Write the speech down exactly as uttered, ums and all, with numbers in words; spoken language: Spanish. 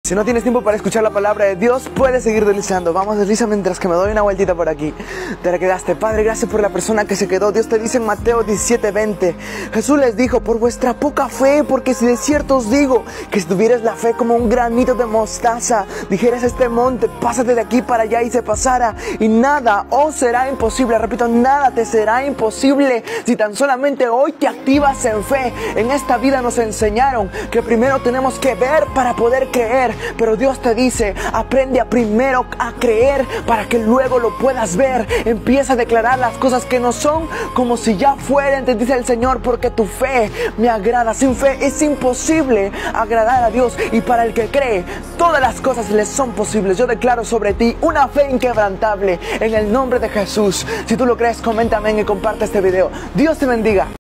Si no tienes tiempo para escuchar la palabra de Dios, puedes seguir deslizando. Vamos, desliza mientras que me doy una vueltita por aquí. Te la quedaste. Padre, gracias por la persona que se quedó. Dios te dice en Mateo diecisiete veinte. Jesús les dijo, por vuestra poca fe, porque si de cierto os digo, que si tuvieras la fe como un granito de mostaza, dijeras a este monte, pásate de aquí para allá y se pasara, y nada os será imposible. Repito, nada te será imposible si tan solamente hoy te activas en fe. En esta vida nos enseñaron que primero tenemos que ver para poder creer. Pero Dios te dice, aprende a primero a creer para que luego lo puedas ver. Empieza a declarar las cosas que no son como si ya fueran, te dice el Señor, porque tu fe me agrada. Sin fe es imposible agradar a Dios, y para el que cree, todas las cosas le son posibles. Yo declaro sobre ti una fe inquebrantable en el nombre de Jesús. Si tú lo crees, comenta amén y comparte este video. Dios te bendiga.